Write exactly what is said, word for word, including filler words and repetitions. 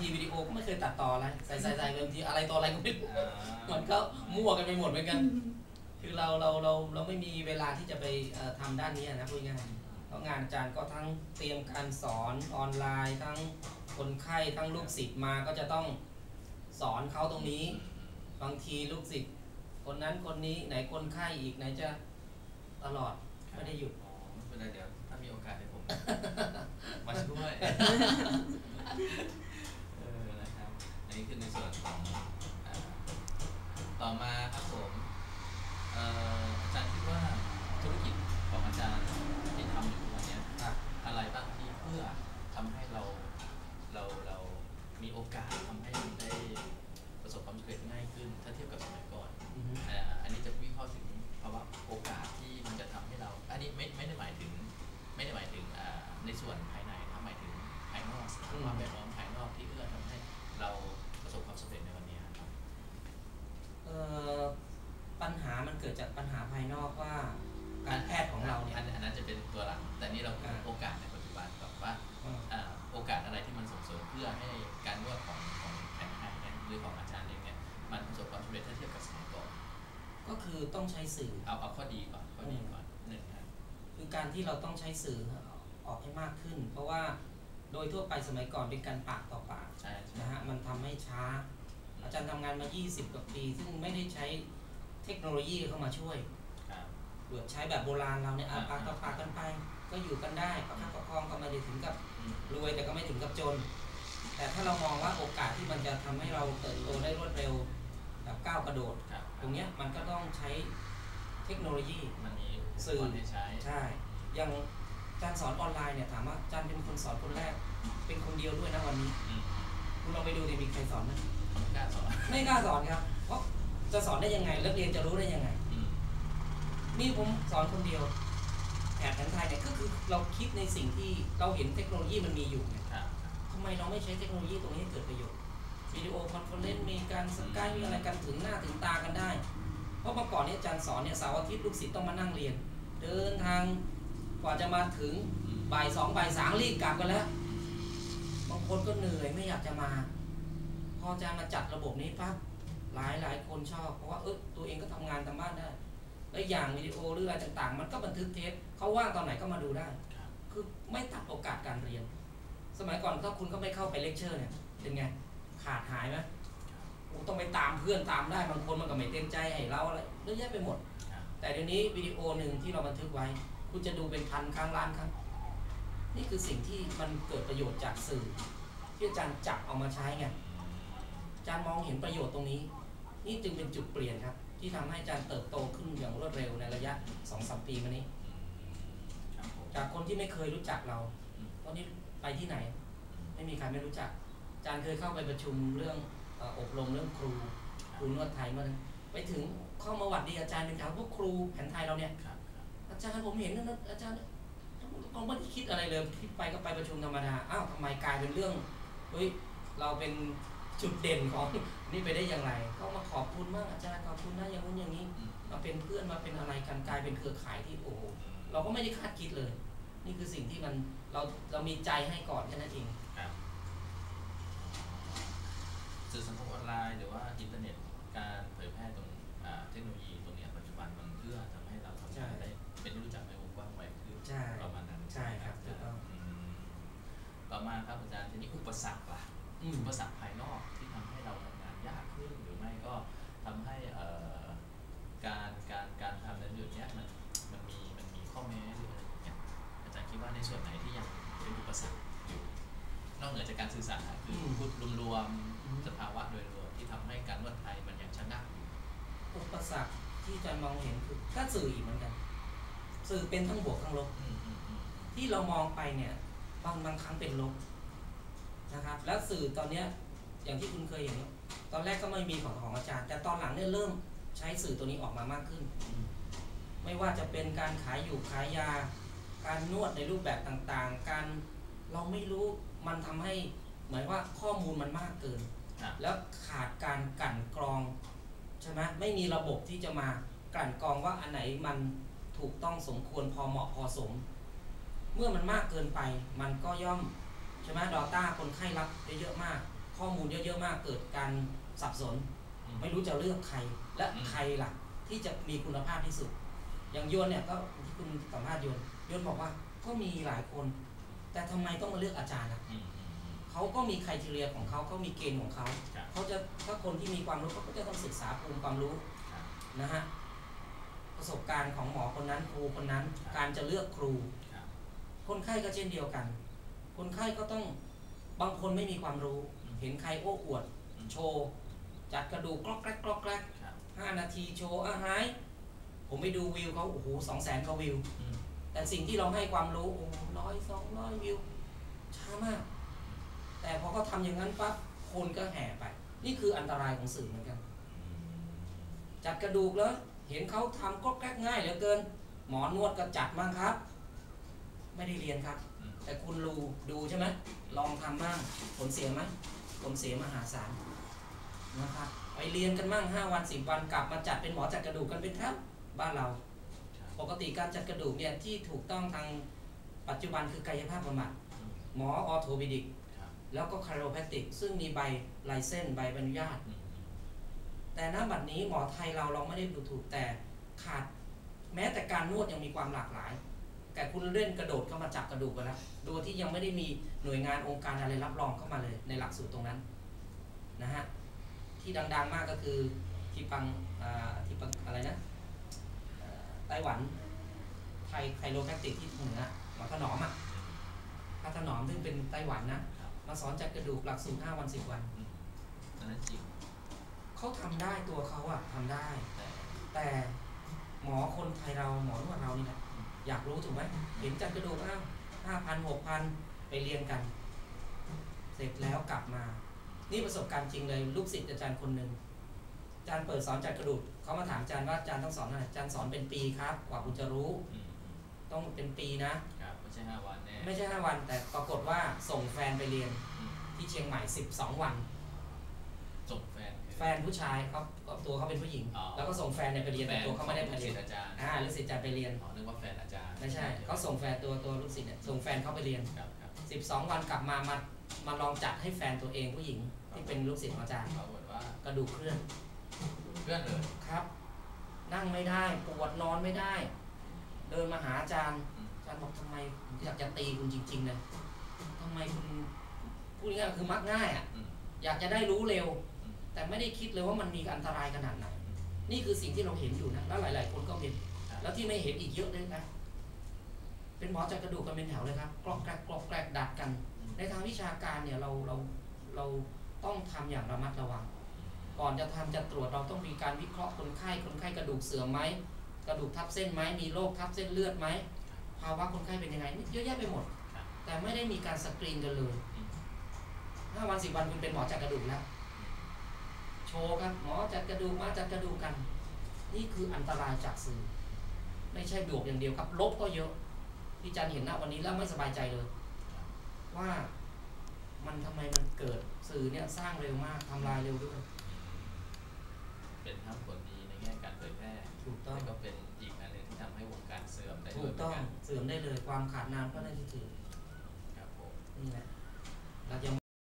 วิดีโอก็ไม่เคยตัดต่ออะไรใส่ใส่ใส่บางทีอะไรต่ออะไรก็ไม่รู้มันก็มั่วกันไปหมดเหมือนกันคือเราเราเราเราไม่มีเวลาที่จะไปทำด้านนี้นะพูดง่ายเพราะงานอาจารย์ก็ทั้งเตรียมการสอนออนไลน์ทั้งคนไข้ทั้งลูกศิษย์มาก็จะต้องสอนเขาตรงนี้บางทีลูกศิษย์คนนั้นคนนี้ไหนคนไข้อีกไหนจะตลอดไม่ได้หยุดไม่เป็นไรเดี๋ยวถ้ามีโอกาสให้ผมมาช่วยเออนะครับอันนี้คือในส่วนของต่อมาครับผมอาจารย์คิดว่าธุรกิจของอาจารย์ที่ทำอยู่วันนี้อะไรบ้างที่เพื่อทำให้เราเราเรามีโอกาสทำให้ได้ประสบความสำเร็จง่ายขึ้นถ้าเทียบกับสมัยก่อนอันนี้จะวิเคราะห์ถึงภาวะโอกาสที่มันจะทำให้เราอันนี้ไม่ไม่ได้หมายถึงไม่ได้หมายถึงในส่วนภายในนะหมายถึงภายนอกความแวดล้อมภายนอกที่เอื้อทำให้เราประสบความสำเร็จในวันนี้ครับปัญหามันเกิดจากปัญหาภายนอกว่าการแพทย์ของเราเนี่ยอันนั้นจะเป็นตัวหลักแต่นี่เราคือโอกาสในปัจจุบันแบบว่าโอกาสอะไรที่มันส่งเสริมเพื่อให้การนวดของของแผนไทยเนี่ยหรือของอาจารย์เองเนี่ยมันประสบความสำเร็จถ้าเทียบกับสมัยก่อนก็คือต้องใช้สื่อเอาเอาข้อดีก่อนข้อดีก่อนหนึ่งครับคือการที่เราต้องใช้สื่อออกให้มากขึ้นเพราะว่าโดยทั่วไปสมัยก่อนเป็นการปากต่อปากนะฮะมันทำให้ช้าอาจารย์ทำงานมายี่สิบกว่าปีซึ่งไม่ได้ใช้เทคโนโลยีเข้ามาช่วยเบื่อใช้แบบโบราณเราเนี่ยปากต่อปากกันไปก็อยู่กันได้ประคับประคองก็ไม่ได้ถึงกับรวยแต่ก็ไม่ถึงกับจนแต่ถ้าเรามองว่าโอกาสที่มันจะทำให้เราเติบโตได้รวดเร็วแบบก้าวกระโดดตรงนี้มันก็ต้องใช้เทคโนโลยีมันมีสื่อใช้ใช่อย่างการสอนออนไลน์เนี่ยถามว่าอาจารย์เป็นคนสอนคนแรกเป็นคนเดียวด้วยนะวันนี้คุณลองไปดูดิมีใครสอนไหมไม่กล้าสอนไม่กล้าสอนครับเพราะจะสอนได้ยังไงนักเรียนจะรู้ได้ยังไงนี่ผมสอนคนเดียวแผนแผนไทยเนี่ยก็คือเราคิดในสิ่งที่เราเห็นเทคโนโลยีมันมีอยู่ไงทำไมเราไม่ใช้เทคโนโลยีตรงนี้ให้เกิดประโยชน์วิดีโอคอนเฟอเรนซ์มีการสกายมีอะไรกันถึงหน้าถึงตากันได้เพราะเมื่อก่อนนี้อาจารย์สอนเนี่ยเสาร์อาทิตย์ลูกศิษย์ต้องมานั่งเรียนเดินทางกว่าจะมาถึงบ่ายสองบ่ายสามรีบกลับกันแล้วบางคนก็เหนื่อยไม่อยากจะมาพออาจารย์มาจัดระบบนี้ปั๊บหลายหลายคนชอบเพราะว่าเออตัวเองก็ทำงานทำบ้านได้และอย่างวิดีโอหรืออะไรต่างๆมันก็บันทึกเทปเขาว่างตอนไหนก็มาดูได้คือไม่ตัดโอกาสการเรียนสมัยก่อนถ้าคุณก็ไม่เข้าไปเลคเชอร์เนี่ยเป็นไงขาดหายไหมต้องไปตามเพื่อนตามได้บางคนมันก็ไม่เต็มใจให้เราอะไรเยอะแยะไปหมดแต่เดี๋ยวนี้วิดีโอหนึ่งที่เราบันทึกไว้คุณจะดูเป็นพันครั้งล้านครั้งนี่คือสิ่งที่มันเกิดประโยชน์จากสื่อที่อาจารย์จับเอามาใช้ไงอาจารย์มองเห็นประโยชน์ตรงนี้นี่จึงเป็นจุดเปลี่ยนครับที่ทำให้อาจารย์เติบโตขึ้นอย่างรวดเร็วในระยะ สองถึงสาม ปีมานี้จากคนที่ไม่เคยรู้จักเราตอนนี้ไปที่ไหนไม่มีใครไม่รู้จักอาจารย์เคยเข้าไปประชุมเรื่องอบรมเรื่องครูครูนวดไทยเมื่อไปถึงเข้ามาหวัดดีอาจารย์เป็นถามพวกครูแผนไทยเราเนี่ยอาจารย์ผมเห็นนะอาจารย์ผมไม่ได้คิดอะไรเลยคิดไปก็ไปประชุมธรรมดาอ้าวทำไมกลายเป็นเรื่องเฮ้ยเราเป็นจุดเด่นของนี่ไปได้อย่างไรก็มาขอบคุณมากอาจารย์ขอบคุณนะอย่างนู้นอย่างนี้มาเป็นเพื่อนมาเป็นอะไรกันกลายเป็นเครือข่ายที่โอ้เราก็ไม่ได้คาดคิดเลยนี่คือสิ่งที่มันเราเรามีใจให้ก่อนแค่นั้นเองสื่อสังคมออนไลน์หรือว่าอินเทอร์เน็ตการเผยแพร่ตรงเทคโนโลยีตรงนี้ปัจจุบันมันเพื่อทำให้เราทำงานได้เป็นที่รู้จักในวงกว้างไวขึ้นประมาณนั้นใช่ครับต่อมาครับอาจารย์ทีนี้อุปสรรคล่ะอุปสรรคภายนอกที่ทำให้เราทำงานยากขึ้นหรือไม่ก็ทำให้การการการทำในจุดนี้มันมันมีมันมีข้อแม้หรืออะไรอย่างเงี้ยอาจารย์คิดว่าในส่วนไหนที่ยังเป็นอุปสรรคอยู่นอกเหนือจากการสื่อสารคือพูดรวมๆสภาวะโดยรวมที่ทำให้การนวดไทยมันยังชะงักอยู่อุปสรรคที่อาจารย์มองเห็นคือก็สื่ออีกเหมือนกันสื่อเป็นทั้งบวกทั้งลบที่เรามองไปเนี่ยบางบางครั้งเป็นลบนะครับแล้วสื่อตอนนี้อย่างที่คุณเคยเห็นตอนแรกก็ไม่มีของของอาจารย์แต่ตอนหลังเนี่ยเริ่มใช้สื่อตัวนี้ออกมามากขึ้นไม่ว่าจะเป็นการขายอยู่ขายยาการนวดในรูปแบบต่างๆการเราไม่รู้มันทำให้เหมือนว่าข้อมูลมันมากเกินแล้วขาดการกลั่นกรองใช่ไหมไม่มีระบบที่จะมากลั่นกรองว่าอันไหนมันถูกต้องสมควรพอเหมาะพอสมเมื่อมันมากเกินไปมันก็ย่อมใช่ไหมดอต้าคนไข้รับเยอะๆมากขข้อมูลเยอะๆมากเกิดการสับสนไม่รู้จะเลือกใครและใครล่ะที่จะมีคุณภาพที่สุดอย่างโยนเนี่ยก็ที่คุณสัมภาษณ์โยนโยนบอกว่าก็มีหลายคนแต่ทำไมต้องมาเลือกอาจารย์ล่ะเขาก็มีไครทีเรียของเขาเขามีเกณฑ์ของเขาเขาจะถ้าคนที่มีความรู้เขาก็จะต้องศึกษาภูมิความรู้นะฮะประสบการณ์ของหมอคนนั้นครูคนนั้นการจะเลือกครูคนไข้ก็เช่นเดียวกันคนไข้ก็ต้องบางคนไม่มีความรู้เห็นใครโอ้อวดโชว์จัดกระดูกกรอกแกรกกรอกแกรกห้านาทีโชว์อาหายผมไปดูวิวเขาโอ้โหสองแสนกว่าวิวแต่สิ่งที่เราให้ความรู้โอ้ร้อยสองร้อยวิวช้ามากแต่พอเขาทำอย่างนั้นปั๊บคนก็แห่ไปนี่คืออันตรายของสื่อเหมือนกันจัดกระดูกแล้วเห็นเขาทำก็แกล้ง่ายเหลือเกินหมอนวดก็จัดมากครับไม่ได้เรียนครับแต่คุณรู้ดูใช่ไหมลองทำบ้างผลเสียไหมผลเสียมหาศาลนะครับไปเรียนกันมั่งห้าวันสิบวันกลับมาจัดเป็นหมอจัดกระดูกกันเป็นแถวบ้านเราปกติการจัดกระดูกเนี่ยที่ถูกต้องทางปัจจุบันคือกายภาพบำบัดหมอออร์โทปิดิกแล้วก็คาร์โรแพคติกซึ่งมีใบไลเซนส์ใบอนุญาตแต่ณบัดนี้หมอไทยเราเราไม่ได้ดูถูกแต่ขาดแม้แต่การนวดยังมีความหลากหลายแต่คุณเล่นกระโดดเข้ามาจับกระดูกไปแล้วโดยที่ยังไม่ได้มีหน่วยงานองค์การอะไรรับรองเข้ามาเลยในหลักสูตรตรงนั้นนะฮะที่ดังๆมากก็คือที่ปังที่ปังอะไรนะไต้หวันไทยไคโรแพคติกที่เหนือหมอถนอมอ่ะพระถนอมซึ่งเป็นไต้หวันนะมาสอนจัดกระดูกหลักสูตรห้าวันสิบวันนั้นจริงเขาทำได้ตัวเขาอะทำได้แต่หมอคนไทยเราหมอนวดเรานี่แหละอยากรู้ถูกไหมเห็นจัดกระดูกอ้าวห้าพันหกพันไปเรียนกันเสร็จแล้วกลับมานี่ประสบการณ์จริงเลยลูกศิษย์อาจารย์คนหนึ่งอาจารย์เปิดสอนจัดกระดูกเขามาถามอาจารย์ว่าอาจารย์ต้องสอนอะไรอาจารย์สอนเป็นปีครับกว่าคุณจะรู้ต้องเป็นปีนะไม่ใช่ห้าวันแน่ไม่ใช่ห้าวันแต่ปรากฏว่าส่งแฟนไปเรียนที่เชียงใหม่สิบสองวันส่งแฟนแฟนผู้ชายเขาตัวเขาเป็นผู้หญิงแล้วก็ส่งแฟนเนี่ยไปเรียนแต่ตัวเขาไม่ได้ไปเรียนอาจารย์อ่าลูกศิษย์อาจารย์ไปเรียนอ๋อนึกว่าแฟนอาจารย์ไม่ใช่เขาส่งแฟนตัวตัวลูกศิษย์เนี่ยส่งแฟนเขาไปเรียนสิบสองวันกลับมามามาลองจัดให้แฟนตัวเองผู้หญิงที่เป็นลูกศิษย์อาจารย์กระดูกเคลื่อนเคลื่อนเลยครับนั่งไม่ได้ปวดนอนไม่ได้เดินมาหาอาจารย์อาจารย์บอกทำไมอยากจะตีคุณจริงๆเลยทำไมคุณพูดง่ายๆคือมักง่ายอ่ะอยากจะได้รู้เร็วแต่ไม่ได้คิดเลยว่ามันมีอันตรายขนาดไหนนี่คือสิ่งที่เราเห็นอยู่นะแล้วหลายๆคนก็เห็นแล้วที่ไม่เห็นอีกเยอะเลยนะเป็นหมอจัดกระดูกกันเป็นแถวเลยครับกรอกแกรกกรอกแกรกดัดกันในทางวิชาการเนี่ยเราเราเราต้องทำอย่างระมัดระวังก่อนจะทำจะตรวจเราต้องมีการวิเคราะห์คนไข้คนไข้กระดูกเสื่อมไหมกระดูกทับเส้นไหมมีโรคทับเส้นเลือดไหมภาวะคนไข้เป็นยังไงเยอะแยะไปหมดแต่ไม่ได้มีการสกรีนกันเลยห้าวันสิบวันคุณเป็นหมอจัดกระดูกแล้วโชว์ครับหมอจัดกระดูกมาจัดกระดูกกันนี่คืออันตรายจากสื่อไม่ใช่บวกอย่างเดียวครับลบก็เยอะที่อาจารย์เห็นนะวันนี้แล้วไม่สบายใจเลยว่ามันทำไมมันเกิดสื่อเนี่ยสร้างเร็วมากทำลายเร็วด้วยเป็นทั้งผลดีในแง่การเผยแพร่ถูกต้องก็เป็นอีกอันหนึ่งที่ทำให้วงการเสื่อมได้ถูกต้องเสื่อมได้เลยความขาดน้ำก็ได้ที่ถือครับผมนี่แหละเราจะ